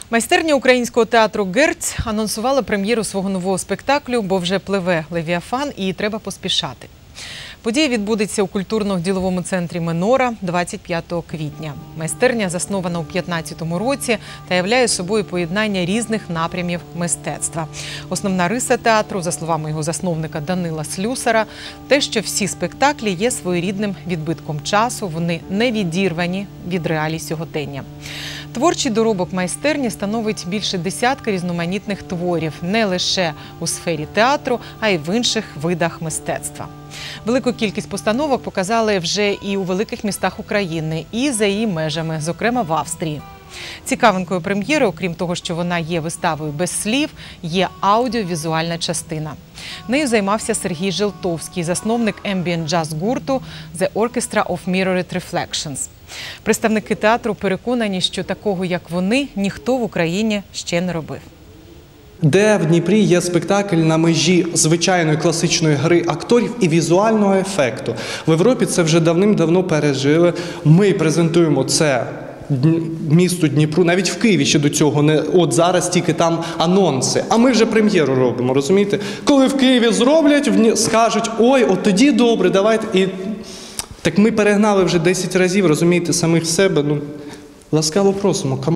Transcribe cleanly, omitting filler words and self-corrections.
Майстерня українського театру «Герць» анонсувала прем'єру свого нового спектаклю «Бо вже пливе Левіафан» і треба поспішати. Подія відбудеться у культурно-діловому центрі «Менора» 25 квітня. Майстерня заснована у 2015 році та являє собою поєднання різних напрямів мистецтва. Основна риса театру, за словами його засновника Данила Слюсара, те, що всі спектаклі є своєрідним відбитком часу, вони не відірвані від реалій сьогодення. Творчий доробок майстерні становить більше десятка різноманітних творів не лише у сфері театру, а й в інших видах мистецтва. Велику кількість постановок показали вже і у великих містах України, і за її межами, зокрема в Австрії. Цікавинкою прем'єри, окрім того, що вона є виставою без слів, є аудіовізуальна частина. Нею займався Сергій Желтовський, засновник ембієнт-джаз-гурту «The Orchestra of Mirrored Reflections». Представники театру переконані, що такого, як вони, ніхто в Україні ще не робив. Де в Дніпрі є спектакль на межі звичайної класичної гри акторів і візуального ефекту. В Європі це вже давним-давно пережили. Ми презентуємо це місту Дніпру, навіть в Києві ще до цього, не от зараз тільки там анонси. А ми вже прем'єру робимо, розумієте? Коли в Києві зроблять, скажуть, ой, от тоді добре, давайте. І так ми перегнали вже 10 разів, розумієте, самих себе. Ну, ласкаво просимо.